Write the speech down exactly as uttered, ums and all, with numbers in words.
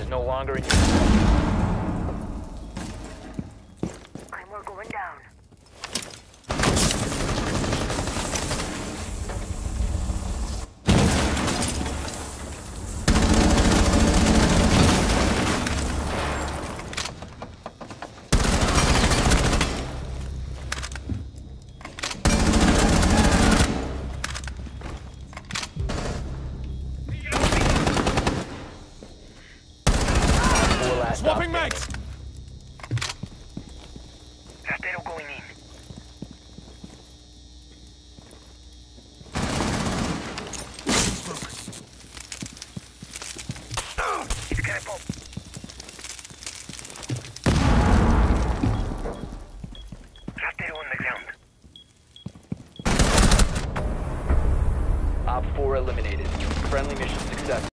no longer in your... We're going down. Four last Swapping stop mags! Rastero going in. It's gonna pop. Rastero on the ground. Op four eliminated. Friendly mission successful.